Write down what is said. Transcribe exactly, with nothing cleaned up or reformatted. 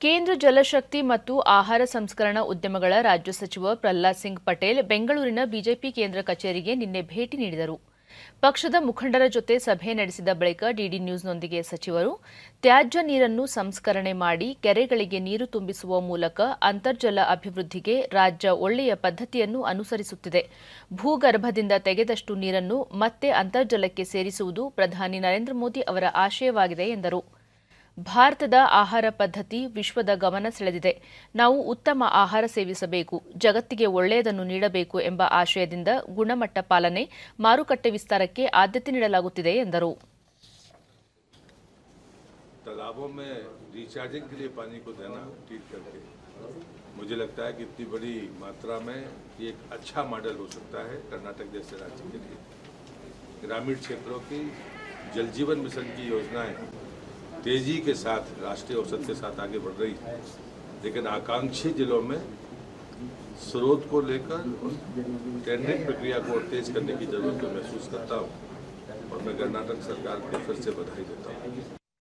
ಕೇಂದ್ರ ಜಲಶಕ್ತಿ ಮತ್ತು ಆಹಾರ ಸಂಸ್ಕರಣಾ ಉದ್ಯಮಗಳ ರಾಜ್ಯ ಸಚಿವ ಪ್ರಹ್ಲಾದ್ ಸಿಂಗ್ ಪಟೇಲ್ ಬೆಂಗಳೂರಿನ ಬಿಜೆಪಿ ಕೇಂದ್ರ ಕಚೇರಿಗೆ ನಿನ್ನೆ ಭೇಟಿ ನೀಡಿದರು. ಪಕ್ಷದ ಮುಖಂಡರ ಜೊತೆ ಸಭೆ ನಡೆಸಿದ ಬಳಿಕ ಡಿಡಿ ನ್ಯೂಸ್ನೊಂದಿಗೆ ಸಚಿವರು ತ್ಯಾಜ್ಯ ನೀರನ್ನು ಸಂಸ್ಕರಣೆ ಮಾಡಿ ಕೆರೆಗಳಿಗೆ ನೀರು ತುಂಬಿಸುವ ಮೂಲಕ ಅಂತರ್ಜಲ ಅಭಿವೃದ್ಧಿಗೆ ರಾಜ್ಯ ಒಳ್ಳೆಯ ಪದ್ಧತಿಯನ್ನು ಅನುಸರಿಸುತ್ತಿದೆ. ಭೂಗರ್ಭದಿಂದ ತೆಗೆದಷ್ಟು ನೀರನ್ನು ಮತ್ತೆ ಅಂತರ್ಜಲಕ್ಕೆ ಸೇರಿಸುವುದು ಪ್ರಧಾನಿ ನರೇಂದ್ರ ಮೋದಿ ಅವರ ಆಶಯವಾಗಿದೆ ಎಂದರು. ಭಾರತದ ಆಹಾರ ಪದ್ಧತಿ ವಿಶ್ವದ ಗಮನ ಸೆಳೆದಿದೆ. ನಾವು ಉತ್ತಮ ಆಹಾರ ಸೇವಿಸಬೇಕು, ಜಗತ್ತಿಗೆ ಒಳ್ಳೆಯದನ್ನು ನೀಡಬೇಕು ಎಂಬ ಆಶಯದಿಂದ ಗುಣಮಟ್ಟ ಪಾಲನೆ, ಮಾರುಕಟ್ಟೆ ವಿಸ್ತಾರಕ್ಕೆ ಆದ್ಯತೆ ನೀಡಲಾಗುತ್ತಿದೆ ಎಂದರು. तालाबों में रिचार्जिंग के लिए पानी को देना ट्रीट करके मुझे लगता है कि इतनी बड़ी मात्रा में ये एक अच्छा मॉडल हो सकता है कर्नाटक जैसे राज्य के लिए. ग्रामीण क्षेत्रों की जल जीवन मिशन की योजनाएं तेजी के साथ राष्ट्रीय औसत के साथ आगे बढ़ रही है, लेकिन आकांक्षी जिलों में स्रोत को लेकर टेंडरिंग प्रक्रिया को तेज करने की जरूरत महसूस करता हूँ और मैं कर्नाटक सरकार को फिर से बधाई देता हूँ.